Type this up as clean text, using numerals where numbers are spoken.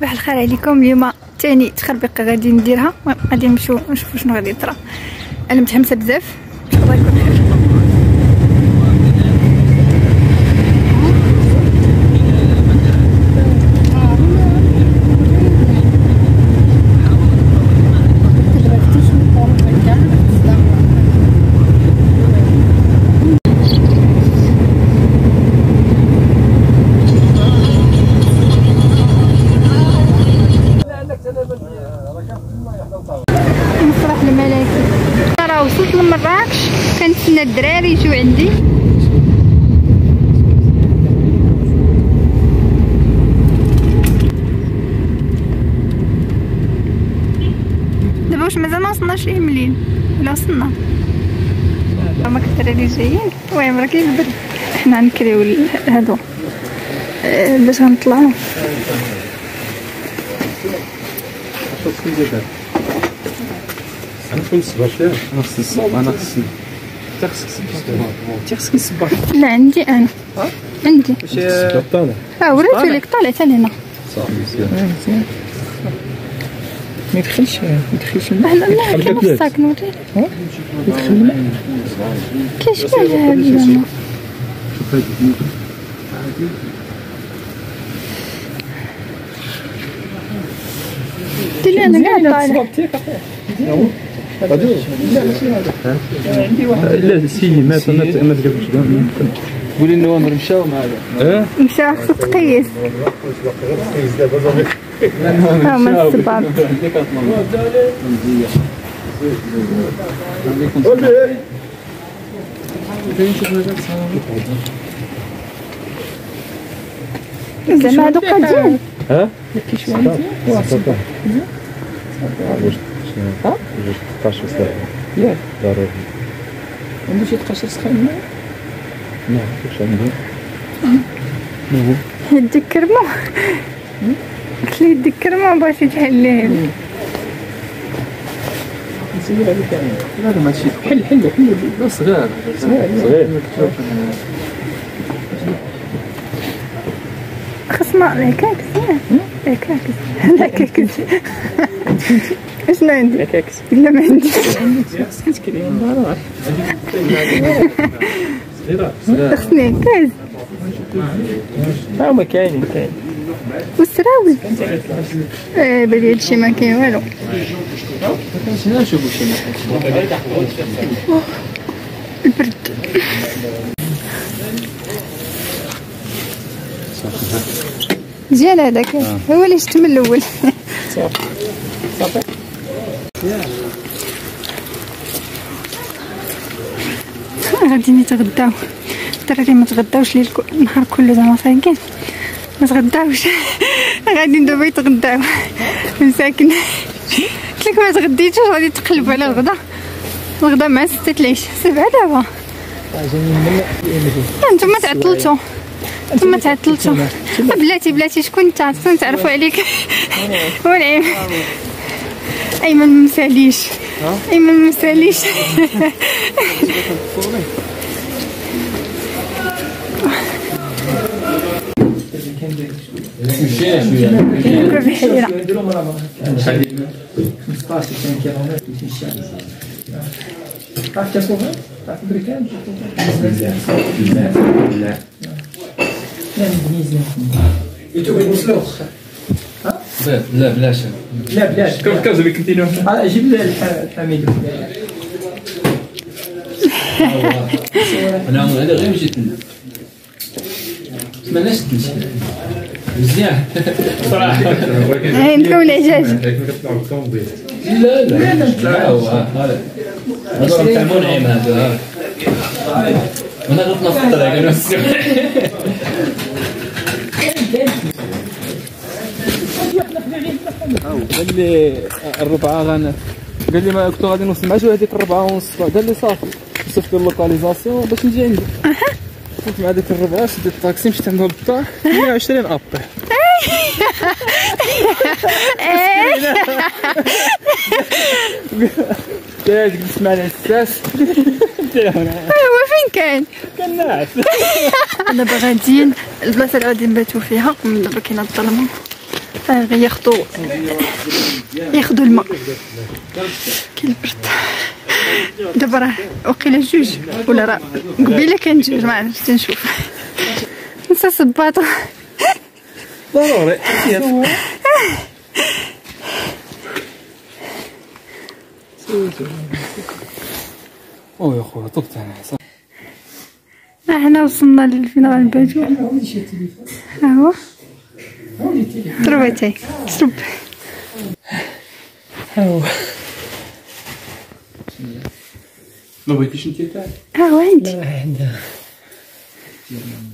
صباح الخير عليكم. اليوم ثاني تخربيقه غادي نديرها، غادي نمشيو نشوفوا شنو غادي يطرا. انا متحمسه بزاف، ان شاء الله يكون خير. مسرح الملكي. راه وصلت لمراكش، كنتسنى الدراري يجيو عندي. دابا واش مازال ما وصلناش ليه مليل ولا وصلنا؟ هما الدراري جايين. المهم راه كاين البرد، حنا نكريو هادو باش غنطلعو. انا خصني نصبر فيها، انا خصني نصبر، انا خصني انت خصك تصبر. لا عندي انا، عندي واش طالع؟ وريتو ليك طالع حتى لهنا. صافي مزيان ما يدخلش لا لا كاين الصاك نوريك. يدخل الماء كاين شحال هادي زعما. شوف هادي ديري انا كاع طالع. لا سيدي ما تقلبش كاع، قولي لنا وانا نمشاو مع هذا. مشى خصك تقيس. ها هما الصباب. زعما هادو قادين. ها؟ كاين شويه مزيان. ها؟ 13 ساعة ياك ضروري. عنده شي 13 سخان؟ لا واش عنده؟ يديك كرمو. قلت ليه يديك كرمو باش يتحل ليه. نسير عليك انا. لا ماشي حل لا صغير. خصنا العكاكس. العكاكس اشنو عندي؟ العكاكس لا ما عنديش. خصني عكاز. ها هما كاينين والسراوي. بلي هادشي ما كاين والو. نشوفو شي البرد. مزيان هذاك، هو اللي شفت من الاول. صافي غادي نتغداو. الدراري ما تغداوش ليل النهار كله زعما فايقين، ما تغداوش. غادي ندوبو يتغداو مساكن. قلت لك ما تغديتوش غادي تقلبوا على الغدا مع 6 العيش 7 دابا. انتما تعطلتو. بلاتي شكون انت؟ خصنا نتعرفوا عليك. والعيب ايمن ما مساليش. لا بلاش كاز اللي كنتي له. جيب الحميد. انا هذا غير مشيت لنا ماناش تمشي مزيان صراحه. انت والعجاج. لا هو هذا تاع منعم هذا. انا غلطنا في الطريق انا قال لي الربعه قال لي ما كنت غادي نوصل مع هذيك 4:30. قال لي صافي وصفت اللوكاليزاسيون باش نجي عندك. كنت مع ديك 4 شديت الطاكسي مشيت عندها بالطاح 120 ابي. جلست مع العساس. هو فين كان؟ كان ناعس. دابا غاديين البلاصه اللي غادي نباتو فيها. دابا كاينه الظلمه ياخدو الماء كي البرد. دابا راه وقيلا جوج ولا راه قبيله كان جوج ما عرفتش تنشوف. نسى صباطو ضروري. او يا خويا طبت انا. حنا وصلنا لفين غنباتو. ها هو ضربتي شرب. ها هو ما بغيتيش انت تاع. ها هو عندي. عندها